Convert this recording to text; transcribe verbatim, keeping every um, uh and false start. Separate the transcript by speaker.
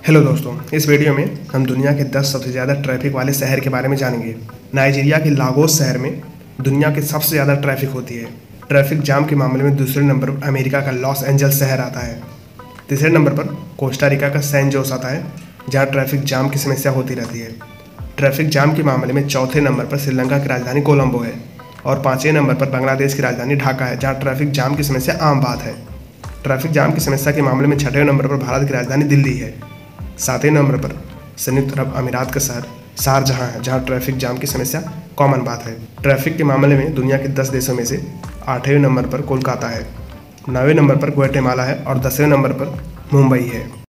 Speaker 1: Hello दोस्तों, इस video में हम दुनिया के दस सबसे ज़्यादा ट्रैफिक वाले शहर के बारे में जानेंगे। नाइजीरिया के लागोस शहर में दुनिया के सबसे ज़्यादा ट्रैफिक होती है। ट्रैफिक जाम के मामले में दूसरे नंबर पर अमेरिका का लॉस एंजल्स शहर आता है। तीसरे नंबर पर कोस्टा रिका का सैन जोस आता है, जहाँ ट्रैफिक जाम की समस्या होती रहती है। ट्रैफिक जाम के मामले में चौथे नंबर पर श्रीलंका की राजधानी कोलंबो है और पाँचवें नंबर पर बांग्लादेश की राजधानी ढाका है, जहाँ ट्रैफिक जाम की समस्या आम बात है। ट्रैफिक जाम की समस्या के मामले में छठे नंबर पर भारत की राजधानी दिल्ली है। सातवें नंबर पर संयुक्त अरब अमीरात का शहर शारजहां है, जहां ट्रैफिक जाम की समस्या कॉमन बात है। ट्रैफिक के मामले में दुनिया के दस देशों में से आठवें नंबर पर कोलकाता है, नौवें नंबर पर ग्वाटेमाला है और दसवें नंबर पर मुंबई है।